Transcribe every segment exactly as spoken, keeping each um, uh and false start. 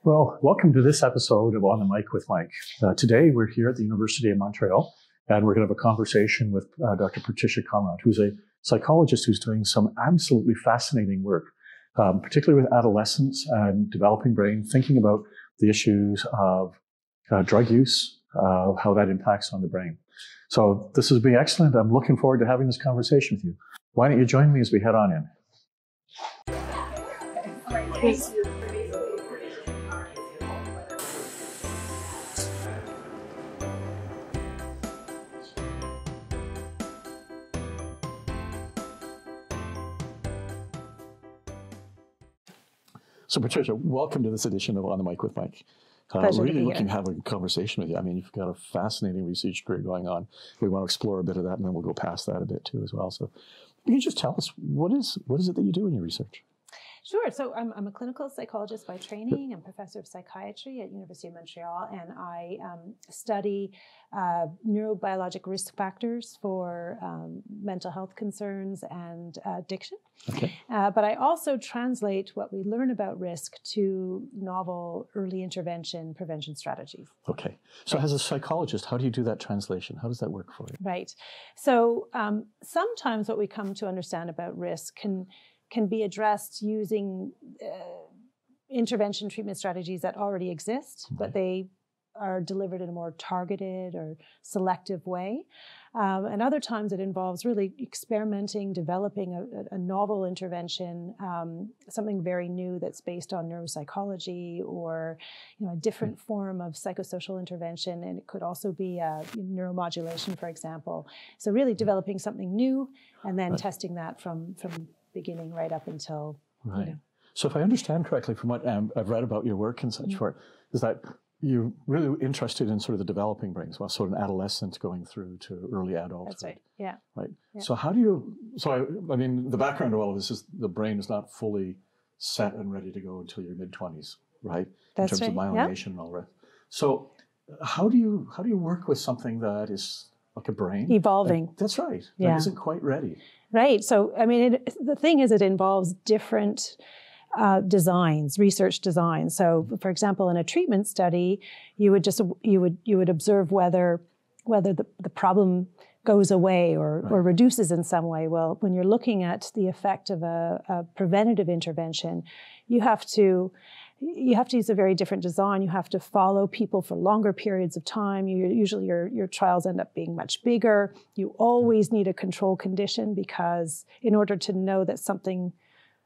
Well, welcome to this episode of On the Mic with Mike. Uh, today, we're here at the University of Montreal, and we're going to have a conversation with uh, Doctor Patricia Conrad, who's a psychologist who's doing some absolutely fascinating work, um, particularly with adolescents and developing brain, thinking about the issues of uh, drug use, uh, how that impacts on the brain. So this has been excellent. I'm looking forward to having this conversation with you. Why don't you join me as we head on in? Yes. So Patricia, welcome to this edition of On the Mic with Mike. Uh, Pleasure really to be looking here. to have a conversation with you. I mean, you've got a fascinating research career going on. We want to explore a bit of that, and then we'll go past that a bit too as well. So can you just tell us, what is what is it that you do in your research? Sure. So I'm, I'm a clinical psychologist by training. I'm professor of psychiatry at University of Montreal, and I um, study uh, neurobiologic risk factors for um, mental health concerns and uh, addiction. Okay. Uh, but I also translate what we learn about risk to novel early intervention prevention strategies. Okay. So as a psychologist, how do you do that translation? How does that work for you? Right. So um, sometimes what we come to understand about risk can can be addressed using uh, intervention treatment strategies that already exist, Okay. but they are delivered in a more targeted or selective way. Um, and other times it involves really experimenting, developing a, a novel intervention, um, something very new that's based on neuropsychology or you know, a different mm-hmm. form of psychosocial intervention. And it could also be uh, neuromodulation, for example. So really developing something new and then right. testing that from, from beginning right up until, right. you know. So if I understand correctly from what um, I've read about your work and such mm-hmm. for, is that you're really interested in sort of the developing brains, well, sort of an adolescent going through to early adulthood. That's right, yeah. Right. Yeah. So how do you, so I, I mean, the background of all of this is the brain is not fully set and ready to go until your mid-twenties, right? That's in terms right. of myelination yeah. and all that. So how do you, how do you work with something that is like a brain? Evolving. That, that's right. Yeah. That isn't quite ready. Right. So, I mean, it, the thing is, it involves different uh, designs, research designs. So, for example, in a treatment study, you would just you would you would observe whether whether the, the problem goes away or, right. or reduces in some way. Well, when you're looking at the effect of a, a preventative intervention, you have to you have to use a very different design. You have to follow people for longer periods of time. You, usually your, your trials end up being much bigger. You always need a control condition because in order to know that something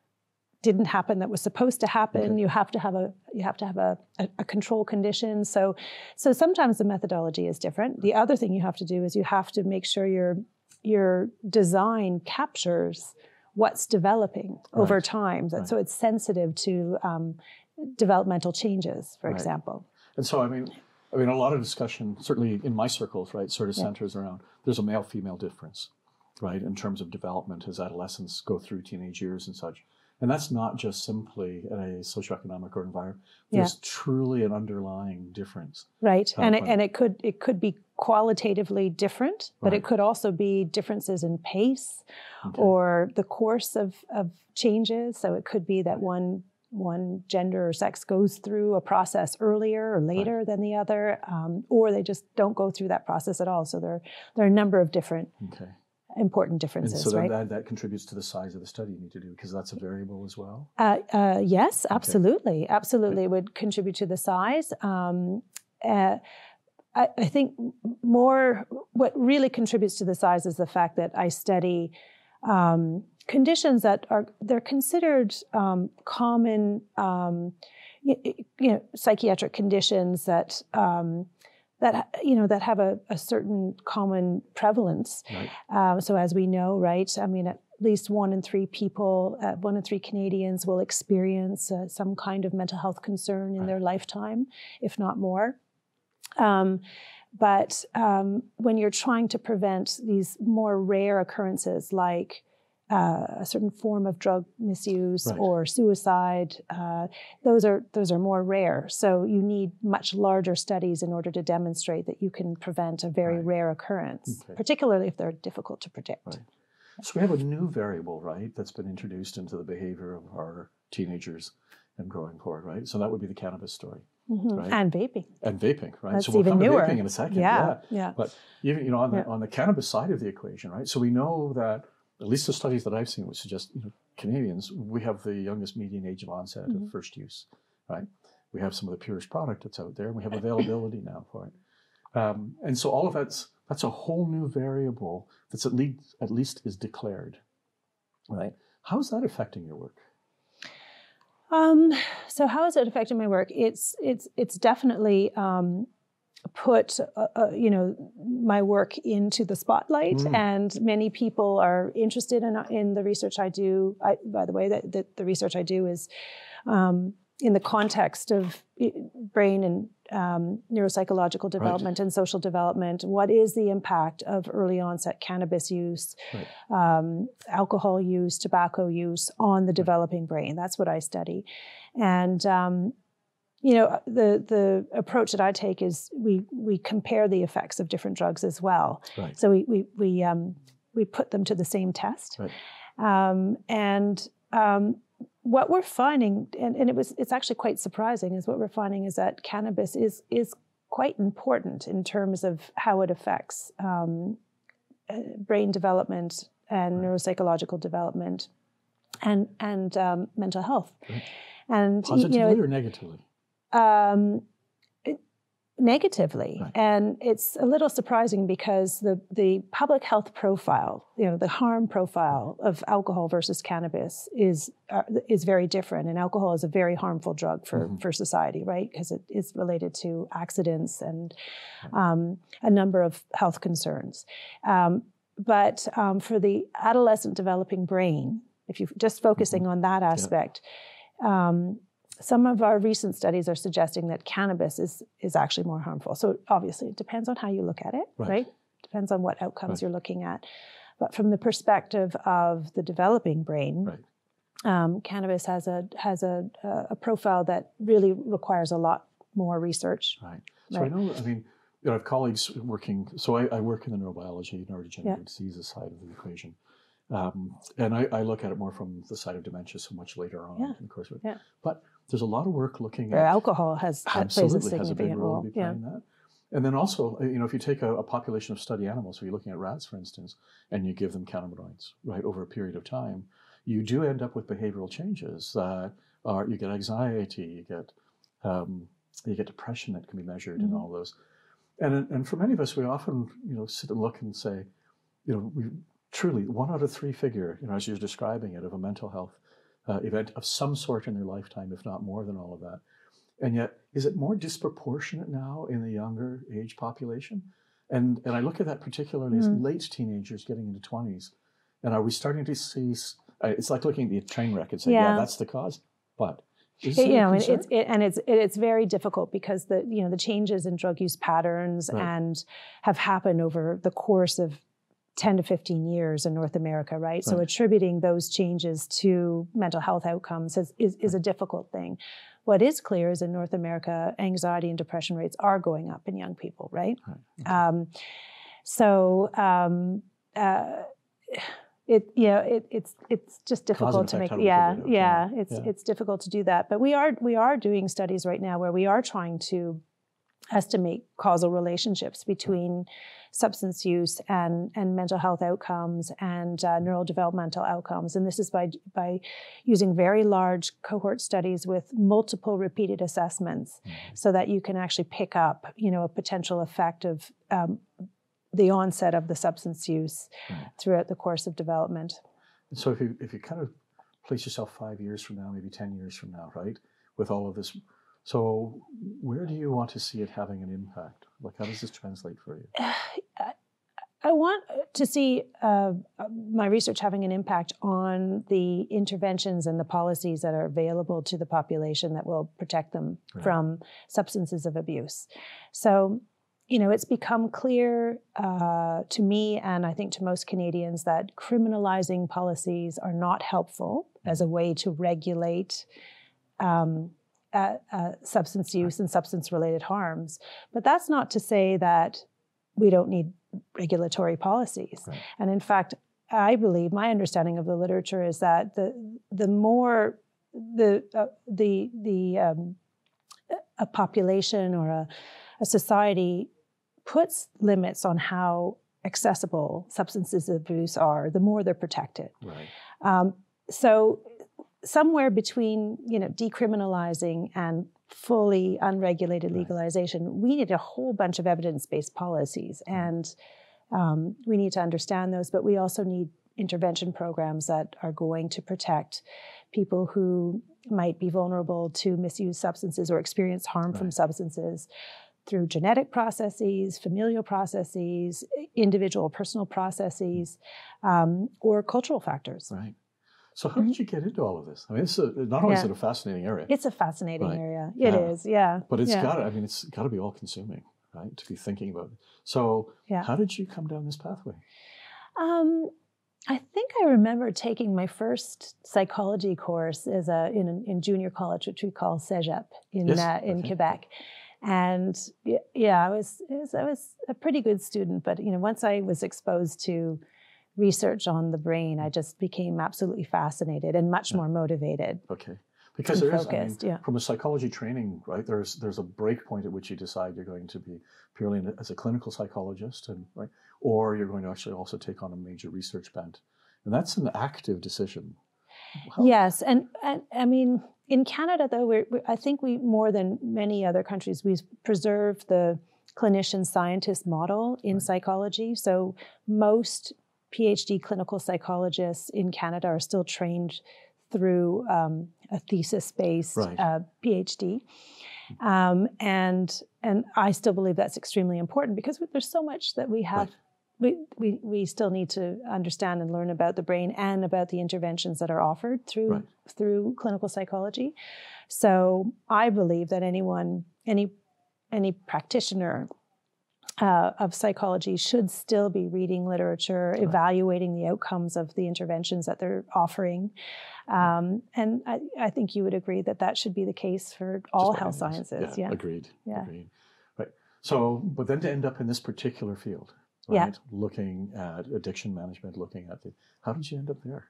didn't happen that was supposed to happen, okay. you have to have a you have to have a, a, a control condition. So so sometimes the methodology is different. The other thing you have to do is you have to make sure your your design captures what's developing right. over time. Right. So it's sensitive to um, developmental changes, for right. example. And so, I mean, I mean, a lot of discussion, certainly in my circles, right, sort of yeah. centers around, there's a male-female difference, right, in terms of development as adolescents go through teenage years and such. And that's not just simply a socioeconomic or environment. There's yeah. truly an underlying difference. Right, uh, and it, and it could it could be qualitatively different, but right. it could also be differences in pace okay. or the course of, of changes. So it could be that one one gender or sex goes through a process earlier or later right. than the other, um, or they just don't go through that process at all. So there, there are a number of different okay. important differences, and so right? that, that contributes to the size of the study you need to do, because that's a variable as well? Uh, uh, yes, absolutely. Okay. Absolutely. It would contribute to the size. Um, uh, I, I think more, what really contributes to the size is the fact that I study um, conditions that are, they're considered um, common, um, you, you know, psychiatric conditions that, um, that, you know, that have a, a certain common prevalence. Right. Um, so as we know, right, I mean, at least one in three people, uh, one in three Canadians will experience uh, some kind of mental health concern in right. their lifetime, if not more. Um, but um, when you're trying to prevent these more rare occurrences like Uh, a certain form of drug misuse right. or suicide, uh, those are those are more rare. So you need much larger studies in order to demonstrate that you can prevent a very right. rare occurrence, okay. particularly if they're difficult to predict. Right. So we have a new variable, right, that's been introduced into the behavior of our teenagers, and growing for, right? So that would be the cannabis story. Mm-hmm. Right? And vaping. And vaping, right? That's so we'll even come newer. to vaping in a second. Yeah, yeah. yeah. But even, you know, on the, yeah. on the cannabis side of the equation, right? So we know that, at least the studies that I've seen would suggest, you know, Canadians, we have the youngest median age of onset mm-hmm. of first use, right? We have some of the purest product that's out there, and we have availability now for it. Um, and so all of that's, that's a whole new variable that's at least, at least is declared, right? How's that affecting your work? Um, so how is it affecting my work? It's it's it's definitely um, put uh, uh, you know my work into the spotlight, mm. and many people are interested in in the research I do. I, by the way, that, that the research I do is um, in the context of brain and um, neuropsychological development right. and social development. What is the impact of early onset cannabis use, right. um, alcohol use, tobacco use on the developing brain? That's what I study. And, um, you know, the the approach that I take is we we compare the effects of different drugs as well. Right. So we we we, um, we put them to the same test. Right. Um, and um, what we're finding, and, and it was it's actually quite surprising, is what we're finding is that cannabis is is quite important in terms of how it affects um, uh, brain development and right. neuropsychological development and and um, mental health. Right. And positively you know, or negatively? Um, it, negatively, right. and it's a little surprising because the the public health profile, you know, the harm profile of alcohol versus cannabis is uh, is very different. And alcohol is a very harmful drug for mm-hmm. for society, right? Because it is related to accidents and um, a number of health concerns. Um, but um, for the adolescent developing brain, if you're just focusing mm-hmm. on that aspect. Yeah. Um, Some of our recent studies are suggesting that cannabis is is actually more harmful. So obviously, it depends on how you look at it, right? right? Depends on what outcomes right. you're looking at. But from the perspective of the developing brain, right. um, cannabis has a has a a profile that really requires a lot more research. Right. So right. I know. I mean, you know, I have colleagues working. So I, I work in the neurobiology, neurodegenerative yeah. diseases side of the equation. Um, and I, I look at it more from the side of dementia, so much later on, yeah. of course. Yeah. But there's a lot of work looking Where at alcohol has absolutely plays a significant has a big role, role. to be playing Yeah. that. And then also, you know, if you take a, a population of study animals, so you're looking at rats, for instance, and you give them cannabinoids, right, over a period of time, you do end up with behavioral changes that are, you get anxiety, you get um, you get depression that can be measured, mm-hmm. and all those. And and for many of us, we often, you know, sit and look and say, you know, we. Truly, one out of three figure, you know, as you're describing it, of a mental health uh, event of some sort in their lifetime, if not more than all of that. And yet, is it more disproportionate now in the younger age population? And and I look at that particularly mm-hmm. as late teenagers getting into twenties. And are we starting to see, uh, it's like looking at the train wreck and saying, yeah, yeah that's the cause. But is it, it you a know, concern? it's it, and it's it, it's very difficult because the you know the changes in drug use patterns right. and have happened over the course of ten to fifteen years in North America, right? right? So attributing those changes to mental health outcomes is, is, is a difficult thing. What is clear is in North America, anxiety and depression rates are going up in young people, right? right. Okay. Um, so um, uh, it you know it, it's it's just difficult to make yeah yeah it's yeah. it's difficult to do that. But we are we are doing studies right now where we are trying to estimate causal relationships between substance use and, and mental health outcomes and uh, neurodevelopmental outcomes. And this is by, by using very large cohort studies with multiple repeated assessments mm-hmm. so that you can actually pick up, you know, a potential effect of um, the onset of the substance use mm-hmm. throughout the course of development. And so if you, if you kind of place yourself five years from now, maybe ten years from now, right, with all of this, so where do you want to see it having an impact? Like, how does this translate for you? I want to see uh, my research having an impact on the interventions and the policies that are available to the population that will protect them right. from substances of abuse. So, you know, it's become clear uh, to me, and I think to most Canadians, that criminalizing policies are not helpful mm-hmm. as a way to regulate um, Uh, uh, substance use and substance-related harms. But that's not to say that we don't need regulatory policies. Right. And in fact, I believe, my understanding of the literature is that the the more the uh, the the um, a population or a, a society puts limits on how accessible substances of abuse are, the more they're protected. Right. Um, so somewhere between, you know, decriminalizing and fully unregulated Right. legalization, we need a whole bunch of evidence-based policies, and um, we need to understand those, but we also need intervention programs that are going to protect people who might be vulnerable to misuse substances or experience harm Right. from substances through genetic processes, familial processes, individual personal processes, um, or cultural factors. Right. So how did you get into all of this? I mean, it's a, not only is Yeah. it a fascinating area, It's a fascinating Right. area. It Yeah. is, yeah. but it's yeah. got to, I mean, it's got to be all consuming, right? To be thinking about it. So Yeah. how did you come down this pathway? Um, I think I remember taking my first psychology course as a in, in junior college, which we call Cégep in Yes, uh, in okay. Quebec. And y- yeah, I was, it was I was a pretty good student, but you know, once I was exposed to research on the brain, I just became absolutely fascinated and much Yeah. more motivated. Okay. Because And there is, I mean, focused, yeah. from a psychology training, right, there's there's a break point at which you decide you're going to be purely in- as a clinical psychologist, and right, or you're going to actually also take on a major research bent. And that's an active decision. How- Yes, and, and I mean, in Canada, though, we're, we I think we, more than many other countries, we've preserved the clinician scientist model in Right. psychology. So most PhD clinical psychologists in Canada are still trained through um, a thesis-based Right. uh, PhD. Um, and and I still believe that's extremely important because there's so much that we have. Right. We, we we still need to understand and learn about the brain and about the interventions that are offered through Right. through clinical psychology. So I believe that anyone, any any practitioner uh, of psychology should still be reading literature, Right. evaluating the outcomes of the interventions that they're offering. Um, and I, I think you would agree that that should be the case for all Just health about anything. sciences. Yeah, Yeah. agreed. Yeah. Agreed. Right. So, but then to end up in this particular field, Yeah. right? Looking at addiction management, looking at the, how did you end up there?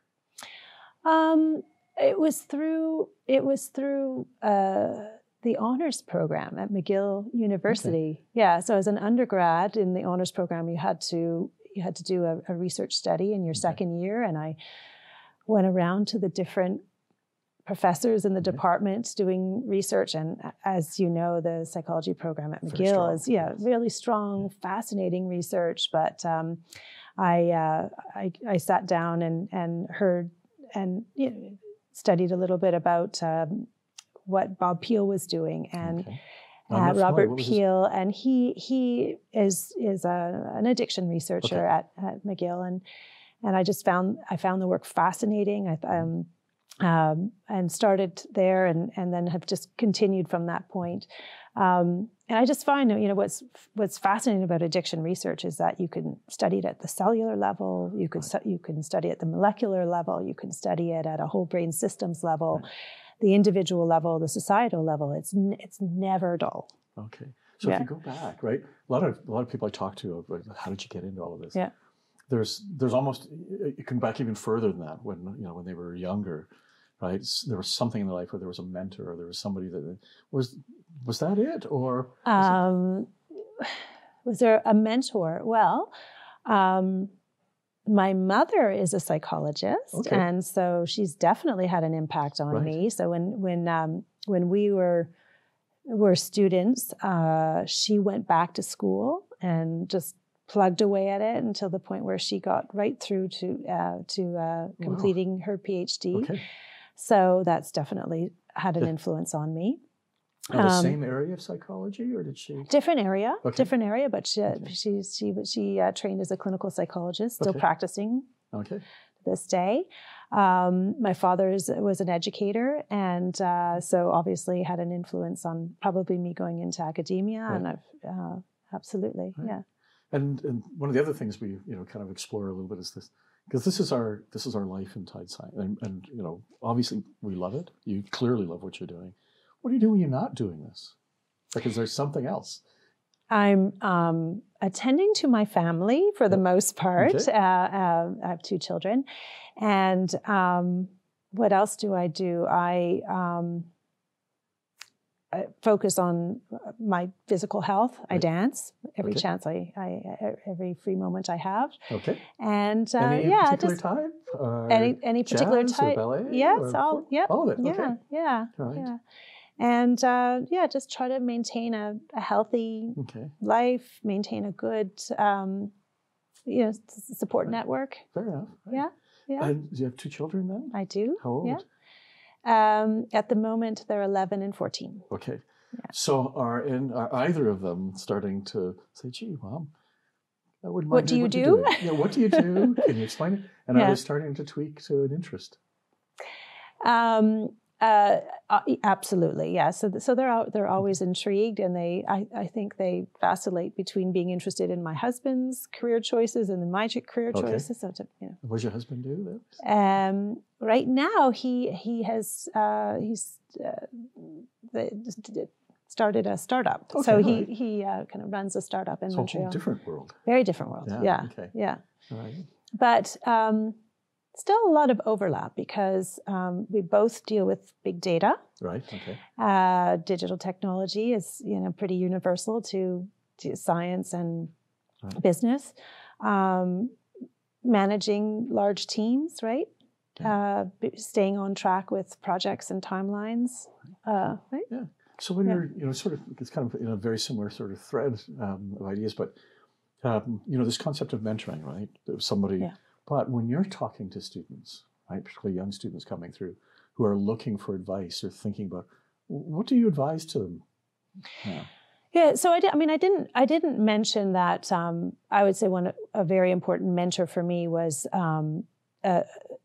Um, it was through it was through uh, the honors program at McGill University. Yeah, so as an undergrad in the honors program, you had to you had to do a, a research study in your Okay. second year, and I went around to the different professors in the Okay. department doing research. And as you know, the psychology program at Very McGill strong, is yeah yes. really strong, fascinating research. But um, I, uh, I I sat down and and heard and you know, studied a little bit about um, what Bob Peel was doing and. Okay. I'm Uh, not familiar. Robert What was his- Peel, and he he is is a, an addiction researcher Okay. at, at McGill, and and I just found I found the work fascinating. I um, um, and started there, and and then have just continued from that point. Um, and I just find you know what's what's fascinating about addiction research is that you can study it at the cellular level, you could stu- you can study it at the molecular level, you can study it at a whole brain systems level. Right. The individual level, the societal level, it's n- it's never dull. Okay. So Yeah. if you go back, right, a lot of a lot of people I talk to, are like, how did you get into all of this? Yeah. There's there's almost you can back even further than that when you know when they were younger, right? S- There was something in their life where there was a mentor or there was somebody that was was that it or was it- Um, was there a mentor? Well, um, my mother is a psychologist, Okay. and so she's definitely had an impact on Right. me. So when when um, when we were were students, uh, she went back to school and just plugged away at it until the point where she got right through to uh, to uh, completing her PhD. okay. So that's definitely had an Yeah. influence on me. Now, the Um, same area of psychology, or did she? Different area, Okay. different area, but she Okay. she she she uh, trained as a clinical psychologist, still Okay. practicing Okay. to this day. Um, my father is, was an educator, and uh, so obviously had an influence on probably me going into academia. Right. And I've uh, absolutely, Right. yeah, And and one of the other things we you know kind of explore a little bit is this, because this is our this is our life in Tide Science, and, and you know obviously we love it. You clearly love what you're doing. What do you do when you're not doing this? Because there's something else. I'm um, attending to my family for the Yeah. most part. Okay. Uh, uh, I have two children, and um, what else do I do? I, um, I focus on my physical health. Right. I dance every okay. chance I, I, every free moment I have. Okay. And uh, any yeah, particular just type? Or any any particular jazz type? Or ballet? Yes, or all yep. all of it. Yeah, okay. yeah, right. yeah. And uh, yeah, just try to maintain a, a healthy okay. life, maintain a good, um, you know, support right. network. Fair enough. Right. Yeah, yeah. And do you have two children then? I do. How old? Yeah. Um, at the moment, they're eleven and fourteen. Okay. Yeah. So are in are either of them starting to say, "Gee, Mom, I wouldn't mind what do you what do?" Yeah. What do you do? Can you explain it? And yeah. are they starting to tweak to an interest? Um. Uh, absolutely, yeah. So, so they're out, they're always intrigued, and they, I, I think they vacillate between being interested in my husband's career choices and in my career okay. choices. So, to, you know. What does your husband do then? Um, right now, he he has uh, he's uh, the, started a startup. Okay, so he right. he uh, kind of runs a startup in so Montreal. A whole different world. Very different world. Yeah. Yeah. Okay. Yeah. All right. But. Um, Still a lot of overlap because um, we both deal with big data. Right. Okay. Uh, digital technology is, you know, pretty universal to, to science and right. business. Um, managing large teams, right? Yeah. Uh, staying on track with projects and timelines, uh, right? Yeah. So when yeah. you're, you know, sort of, it's kind of in a very similar sort of thread um, of ideas, but um, you know, this concept of mentoring, right? Somebody. Yeah. But when you're talking to students, right, particularly young students coming through who are looking for advice or thinking about, what do you advise to them? Yeah. Yeah, so I, did, I mean, I didn't, I didn't mention that. Um, I would say one a very important mentor for me was um, a,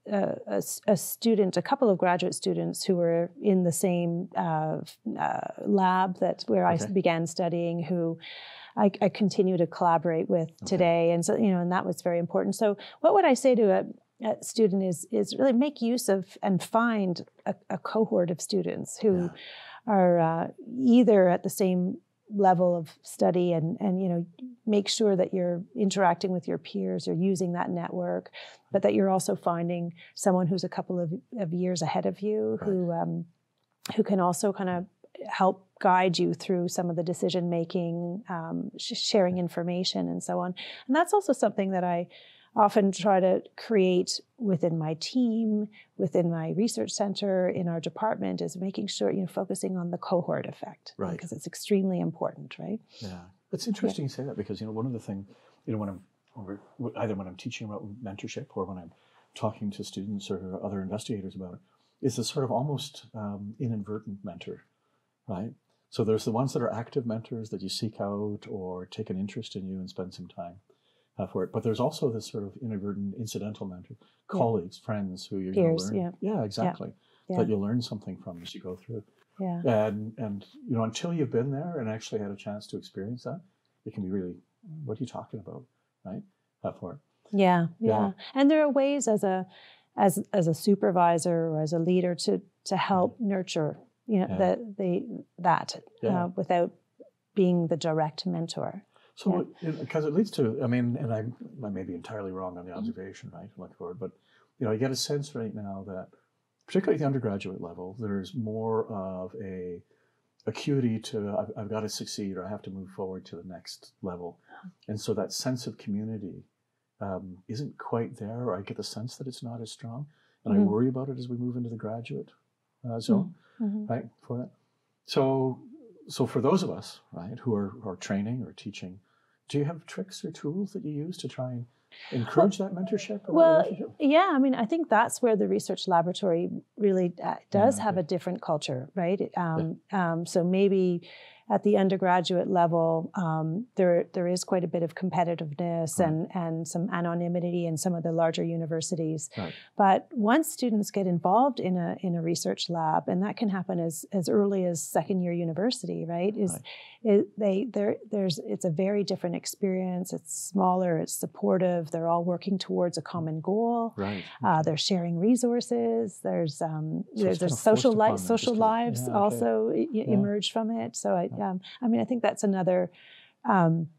a, a student, a couple of graduate students who were in the same uh, uh, lab that where okay. I began studying, who I, I continue to collaborate with okay. today, and so you know, and that was very important. So, what would I say to a, a student is is really make use of and find a, a cohort of students who yeah. are uh, either at the same level of study, and and you know, make sure that you're interacting with your peers, or using that network, but that you're also finding someone who's a couple of, of years ahead of you, right. who um, who can also kind of help guide you through some of the decision making, um, sh- sharing information, and so on. And that's also something that I often try to create within my team, within my research center, in our department, is making sure, you know, focusing on the cohort effect, right? Because it's extremely important, right? Yeah, it's interesting yeah. you say that, because you know, one of the things, you know, when I'm when we're, either when I'm teaching about mentorship or when I'm talking to students or other investigators about it, is this sort of almost um, inadvertent mentor. Right? So there's the ones that are active mentors that you seek out or take an interest in you and spend some time uh, for it. But there's also this sort of inadvertent incidental mentor, yeah. colleagues, friends who you're going to learn. Yeah. yeah, exactly. Yeah. That you learn something from as you go through. Yeah. And, and, you know, until you've been there and actually had a chance to experience that, it can be really, what are you talking about? Right? Uh, for it. Yeah, yeah. Yeah. And there are ways as a, as, as a supervisor or as a leader to, to help mm-hmm. nurture you know, yeah. the, the, that yeah. uh, without being the direct mentor. So, because yeah. it, it leads to, I mean, and I, I may be entirely wrong on the observation, mm-hmm. right, looking forward, but, you know, I get a sense right now that, particularly at the undergraduate level, there's more of a acuity to, I've, I've got to succeed, or I have to move forward to the next level. And so that sense of community um, isn't quite there, or I get the sense that it's not as strong. And mm-hmm. I worry about it as we move into the graduate uh, zone. Mm-hmm. Right, for that. So, so for those of us, right, who are, who are training or teaching, do you have tricks or tools that you use to try and encourage well, that mentorship? Or well, that relationship? yeah, I mean, I think that's where the research laboratory really uh, does yeah, okay. have a different culture, right? Um, yeah. um, so maybe at the undergraduate level, um, there there is quite a bit of competitiveness right. and, and some anonymity in some of the larger universities. Right. But once students get involved in a in a research lab, and that can happen as, as early as second year university, right? Is right. It, they there there's it's a very different experience. It's smaller, it's supportive. They're all working towards a common goal. Right. Uh, they're sharing resources. There's um so there's, there's social life, social lives yeah, okay. also yeah. emerge from it. So I um I mean I think that's another um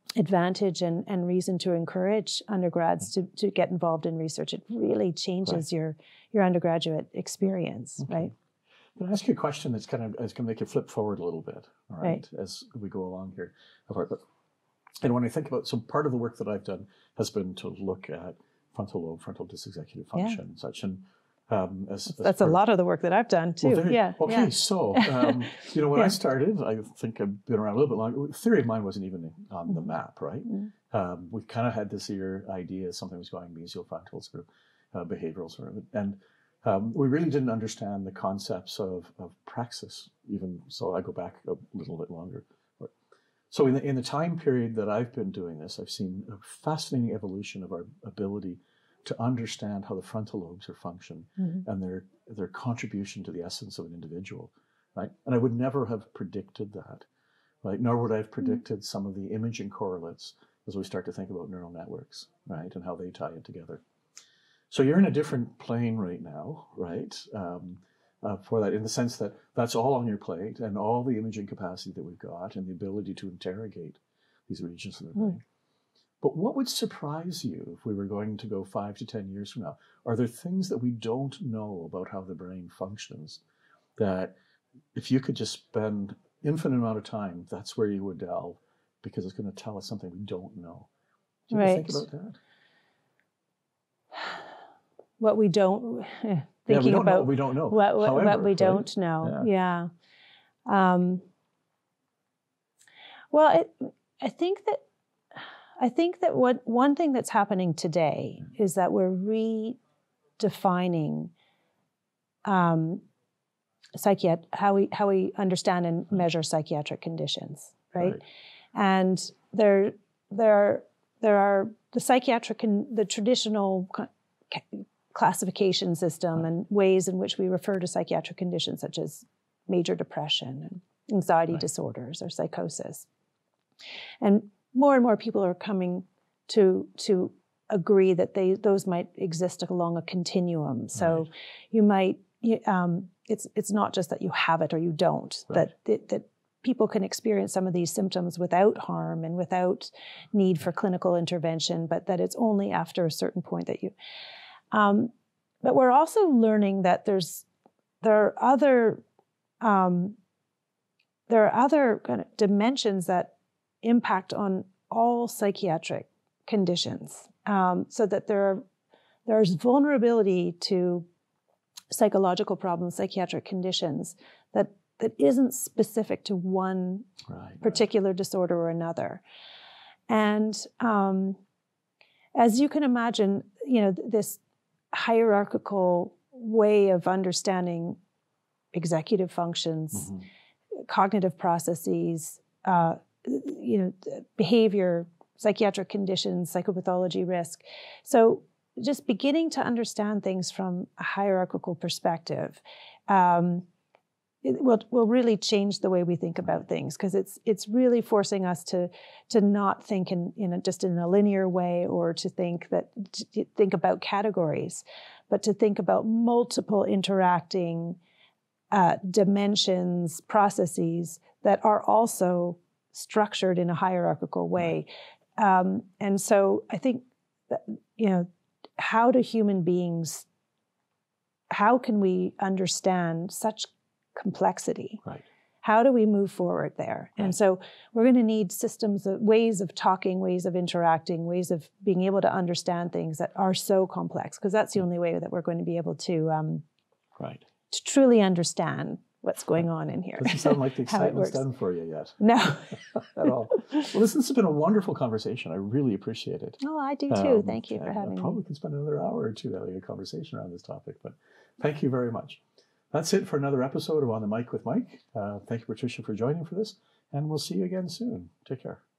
advantage and, and reason to encourage undergrads to, to get involved in research. It really changes right. your your undergraduate experience, okay. right? Can I ask you a question that's kind of is going to make you flip forward a little bit, all right, right. as we go along here. And when I think about, so part of the work that I've done has been to look at frontal lobe, frontal dysexecutive function yeah. and such. And um, as, as that's a lot of the work that I've done too. Well, yeah. Okay, yeah. so um, you know when yeah. I started, I think I've been around a little bit longer. Theory of mind wasn't even on the map, right? Mm-hmm. Um, we kind of had this year idea something was going mesial frontal sort of uh, behavioral sort of, and um, we really didn't understand the concepts of of praxis. Even so, I go back a little bit longer. So in the in the time period that I've been doing this, I've seen a fascinating evolution of our ability to understand how the frontal lobes are function mm-hmm. and their their contribution to the essence of an individual, right? And I would never have predicted that, right? Nor would I have predicted mm-hmm. some of the imaging correlates as we start to think about neural networks, right? And how they tie it together. So you're in a different plane right now, right? Um, uh, for that, in the sense that that's all on your plate and all the imaging capacity that we've got and the ability to interrogate these regions of the brain. Mm. But what would surprise you if we were going to go five to ten years from now? Are there things that we don't know about how the brain functions that if you could just spend infinite amount of time, that's where you would delve because it's going to tell us something we don't know? Do you right. ever think about that? What we don't, thinking yeah, we don't about know what we don't know. What, what, However, what we right? don't know. Yeah. yeah. Um, well, it, I think that I think that what one thing that's happening today mm. is that we're redefining um, psychiat- how we how we understand and measure psychiatric conditions, right? right. And there there there are the psychiatric and the traditional classification system and ways in which we refer to psychiatric conditions such as major depression and anxiety right. disorders or psychosis. And more and more people are coming to to agree that they those might exist along a continuum. So right. you might um, it's it's not just that you have it or you don't. Right. That, that that people can experience some of these symptoms without harm and without need for clinical intervention, but that it's only after a certain point that you. Um, but we're also learning that there's there are other um, there are other kind of dimensions that impact on all psychiatric conditions, um, so that there are, there's vulnerability to psychological problems, psychiatric conditions that that isn't specific to one right, particular right. disorder or another. And um, as you can imagine, you know, this hierarchical way of understanding executive functions, mm-hmm. cognitive processes, uh, you know, behavior, psychiatric conditions, psychopathology risk. So just beginning to understand things from a hierarchical perspective um, it will, will really change the way we think about things, because it's it's really forcing us to to not think in, in a, just in a linear way, or to think that to think about categories, but to think about multiple interacting uh, dimensions, processes that are also structured in a hierarchical way. Um, and so I think that, you know, how do human beings, how can we understand such complexity? Right. How do we move forward there? Right. And so we're going to need systems, of, ways of talking, ways of interacting, ways of being able to understand things that are so complex, because that's the only way that we're going to be able to, um, right. to truly understand what's going on in here. Doesn't sound like the excitement's done for you yet. No. At all. Well, listen, this has been a wonderful conversation. I really appreciate it. Oh, I do too. Um, thank you for having I me. probably could spend another hour or two having a conversation around this topic, but thank you very much. That's it for another episode of On the Mic with Mike. Uh, thank you, Patricia, for joining for this, and we'll see you again soon. Take care.